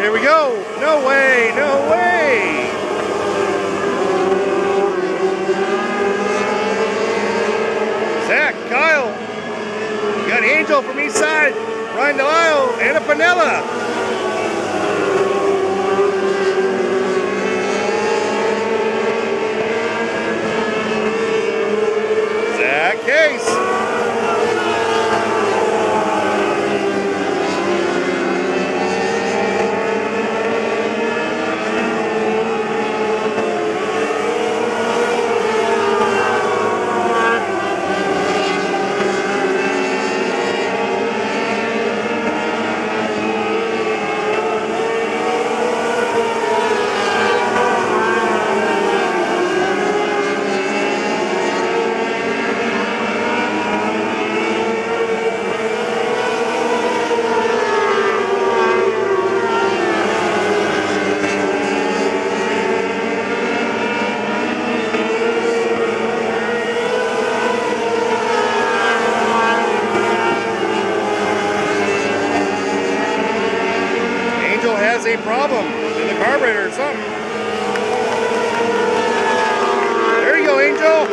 here we go. No way, no way. Zach, Kyle. You got Angel from each side. Ryan Delisle and a Panella. Zach Case. Has a problem in the carburetor or something. There you go, Angel.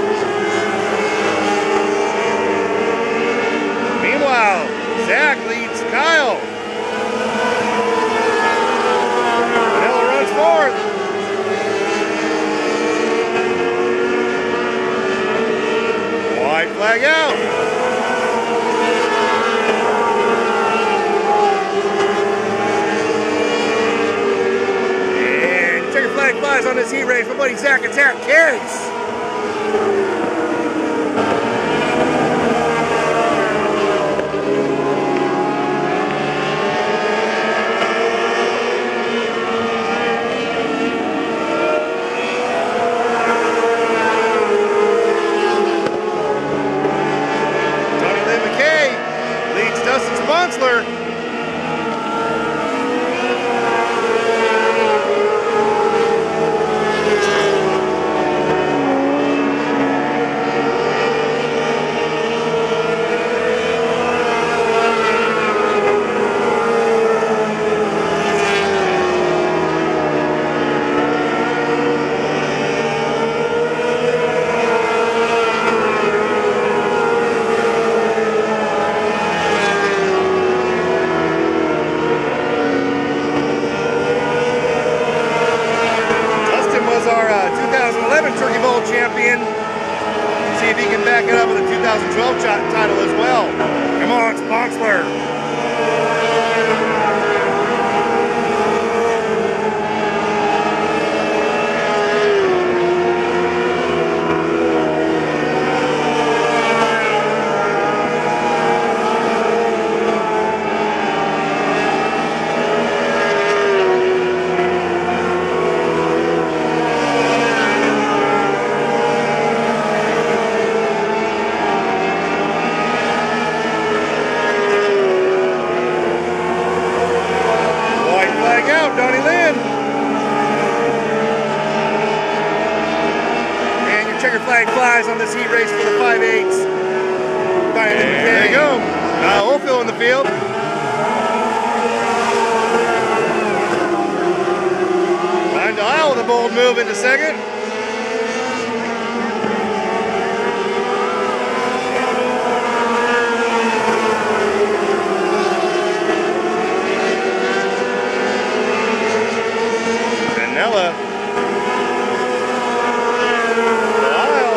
Meanwhile, Zach leads Kyle. Panella runs fourth. White flag out. Flies on this heat race. My buddy Zach Attack Case. Tony Lynn McKay leads Dustin Sponsler. Turkey Bowl champion. See if he can back it up with a 2012 title as well. Come on, Sponsler. Donnie Lynn. And your checker flag flies on this heat race for the 5/8s. There you go. Ophil in the field. Ryan Delisle with a bold move into second. Panella. Delisle.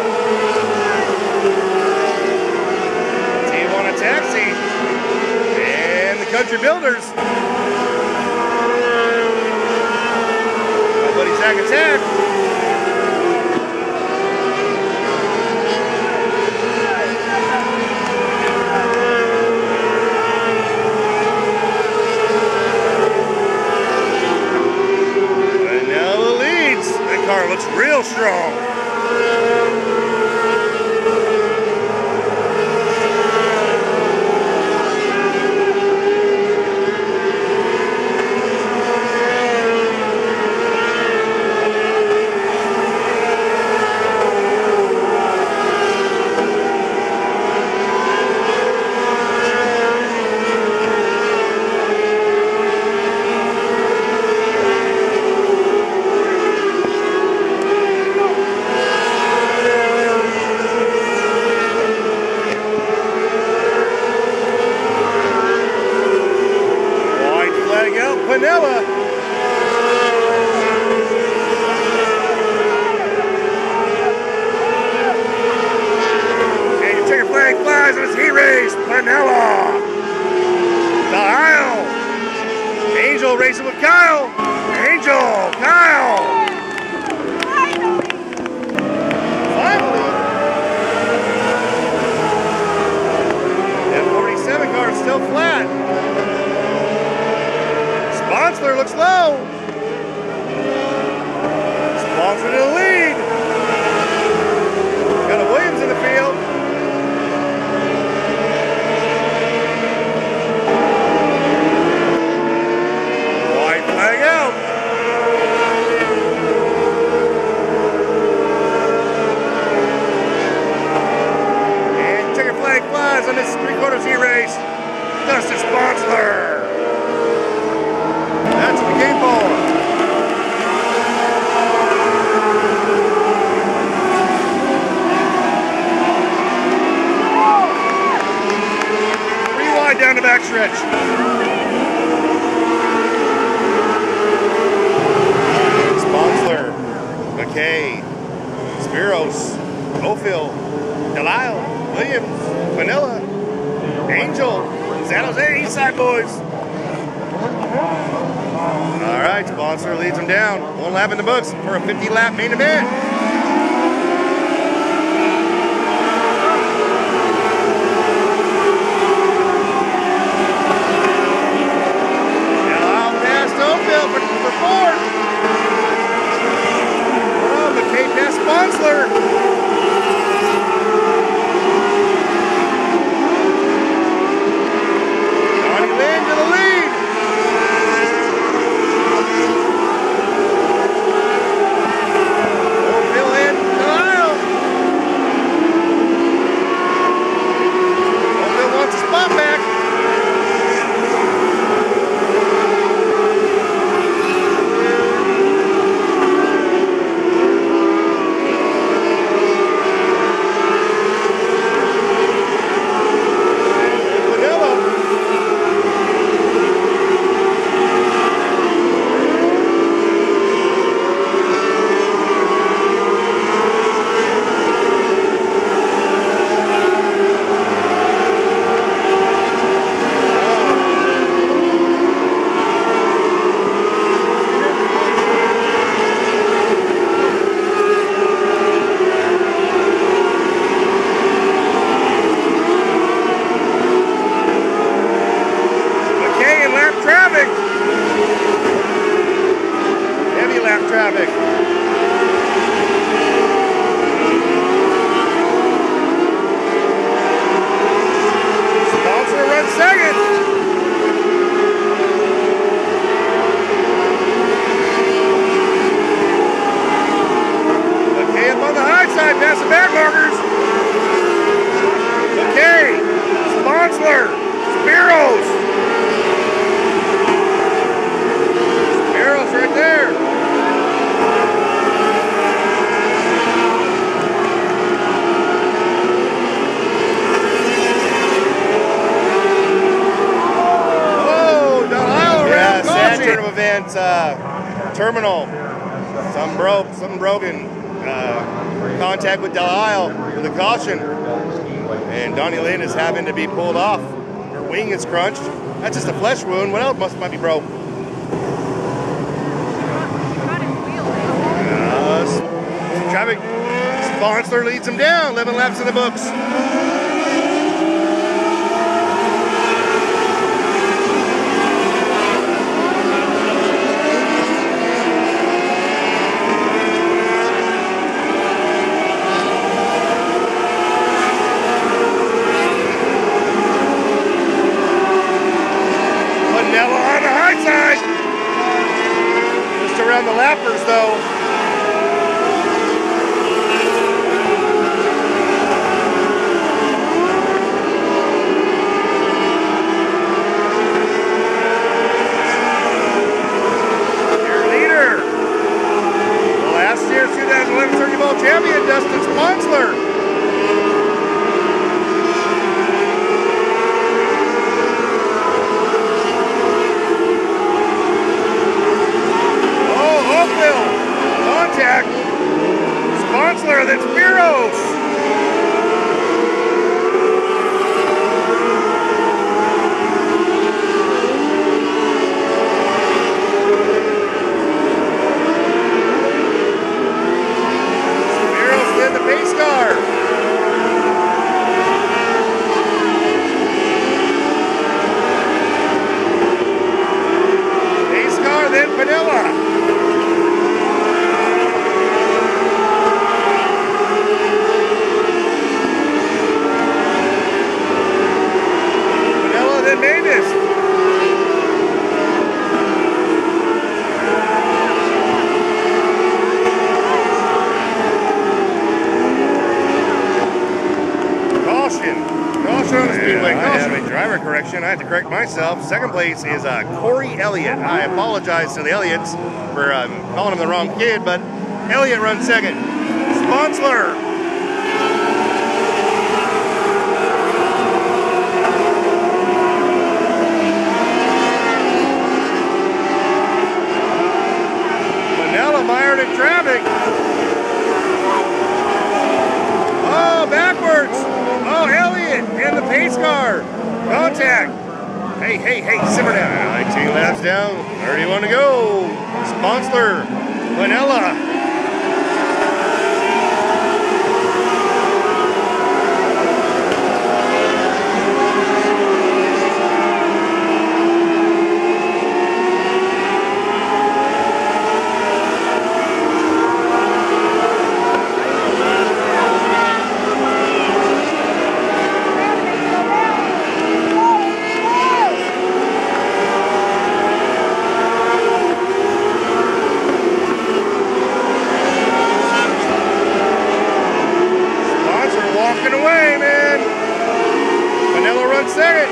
T1 a taxi. And the Country Builders. My buddy Zach Attack. Car looks real strong. race, Panella. Kyle. Angel racing with Kyle. Angel, Kyle. Finally. That 47 car is still flat. Sponsler looks low. Sponsler to the lead. Got a Williams in the field. White flag out. And checker flag flies on this 3/4 heat race. Dustin Sponsler. That's what we came for. Down the back stretch. Sponsler, McKay, Spiros, Ophil, Delisle, Williams, Vanilla, Angel, San Jose, Eastside boys. All right, Sponsler leads them down. 1 lap in the books for a 50-lap main event. Sponsler. Donnie Lynn to the lead. Phil in the aisle. Phil wants a spot back. Heavy lap traffic. Sponsler runs second. Okay, up on the high side, past the back markers. Okay, Sponsler, Spiros. Right there. Oh, Delisle around sad turn of events. Terminal. Something broken. Contact with Delisle with a caution. And Donnie Lynn is having to be pulled off. Her wing is crunched. That's just a flesh wound. What else might be broke? Traffic. Sponsler leads him down. 11 laps in the books. Panella on the high side. Just around the lappers though. Champion Dustin Sponsler. Oh, Oakville. Caution on the Speedway. I have a driver correction. I had to correct myself. Second place is Corey Elliott. I apologize to the Elliots for calling him the wrong kid, but Elliott runs second. Sponsler. Mired in traffic. Oh, backwards. Oh, Elliott in the pace car. Contact. Hey, simmer down. 19 laps down. 31 to go. Sponsor, Vanilla. Away, man. Vanilla runs second.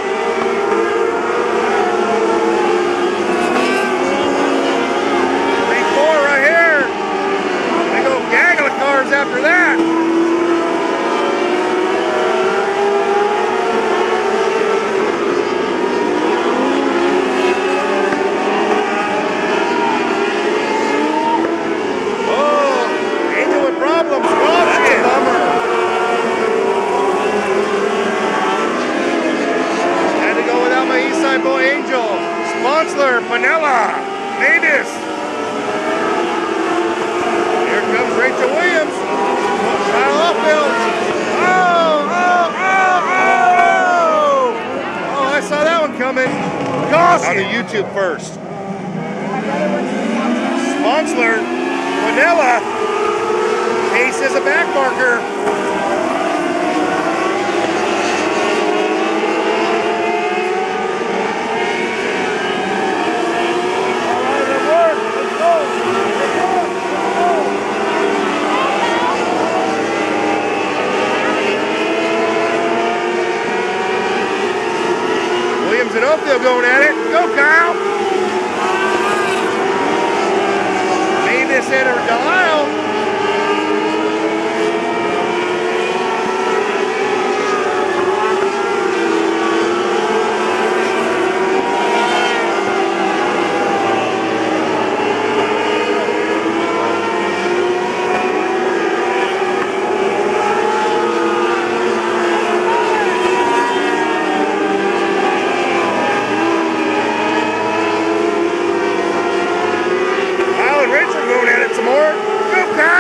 Three, four right here. They go gaggle of cars after that. Oh, Angel with problems. Oh, that's a bummer. My East Side boy Angel, Sponsler, Panella, Davis. Here comes Rachel Williams. Kyle Upfield. Oh, I saw that one coming. Caution. On the YouTube first. Sponsler, Panella. Case is a back marker. And Upfield going at it. Go, Kyle. Davis enter Delisle. Some more. Go, Kyle.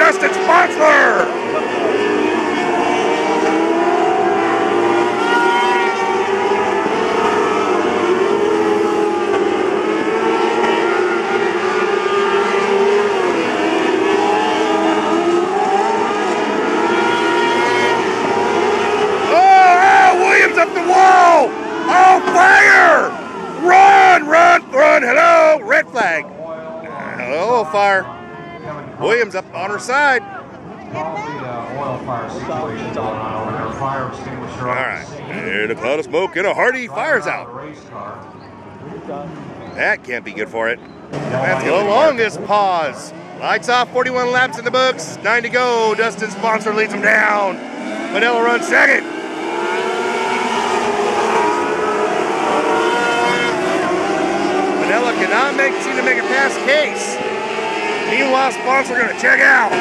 Dustin Sponsler! Up the wall! Oh, fire! Run, run, run! Hello, red flag. Hello, fire. Williams up on her side. Oil fire situation going on over there. Fire extinguisher. All right, and a cloud of smoke and a hearty fire's out. That can't be good for it. That's the longest pause. Lights off, 41 laps in the books. 9 to go. Dustin Sponsor leads them down. Manila runs second. Manila cannot seem to make it past Case. Meanwhile, Sponsor going to check out.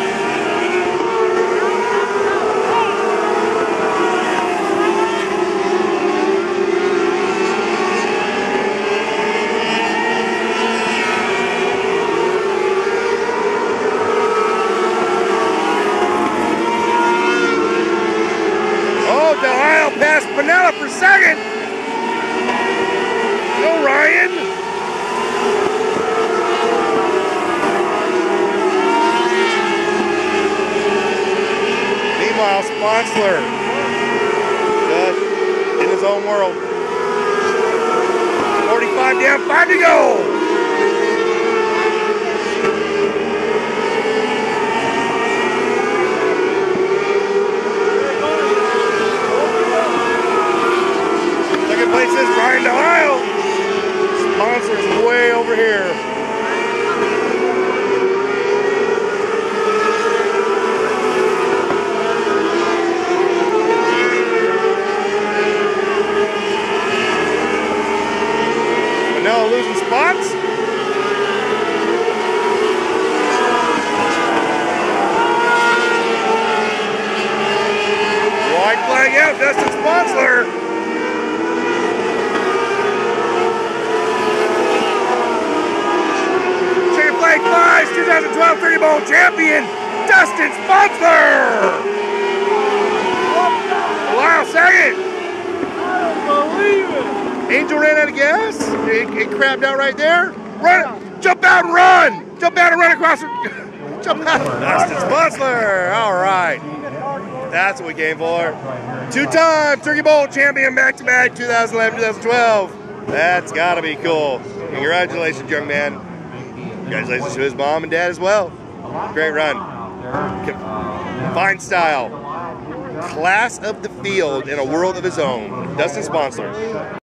Oh, Delisle passed Pinella for second. Go, Ryan. Meanwhile, Sponsler just in his own world. 45 down, 5 to go. Second place is Ryan Delisle. Sponsor's way over here. Manila losing spots. White flag out, Dustin Sponsler. Flag flies, 2012 30 Bowl champion, Dustin Sponsler! Wow, second! I don't believe it! Angel ran out of gas. He crabbed out right there. Run! Jump out and run! Jump out and run across the... Jump out! Dustin Sponsler! All right. That's what we came for. Two-time Turkey Bowl champion back-to-back 2011-2012. That's got to be cool. Congratulations, young man. Congratulations to his mom and dad as well. Great run. Fine style. Class of the field in a world of his own. Dustin Sponsler.